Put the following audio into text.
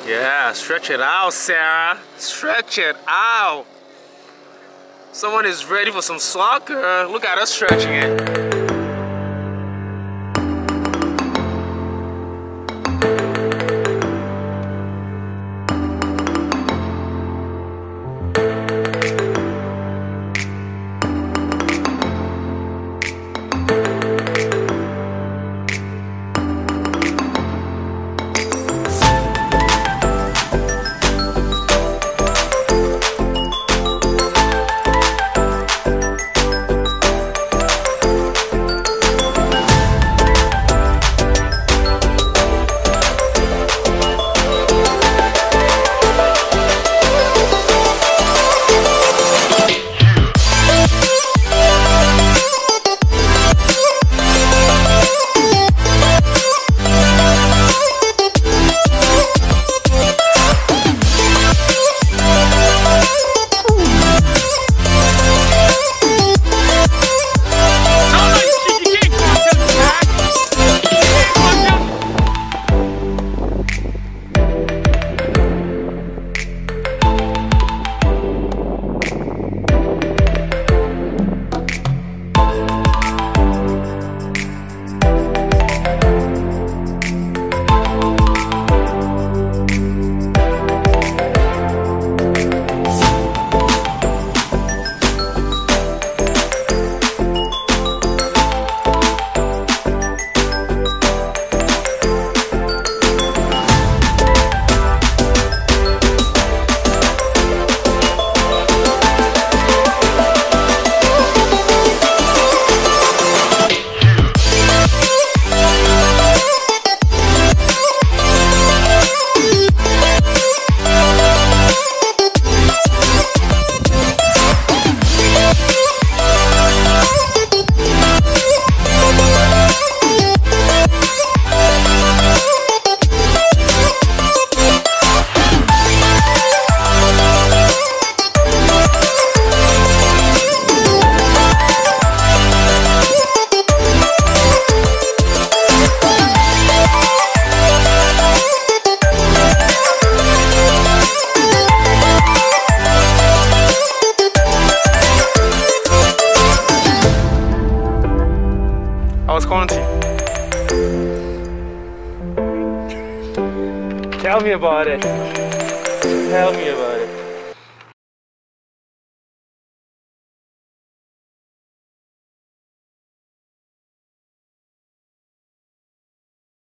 Yeah, stretch it out, Sarah. Stretch it out. Someone is ready for some soccer. Look at us stretching it. I was calling to you. Tell me about it. Tell me about it.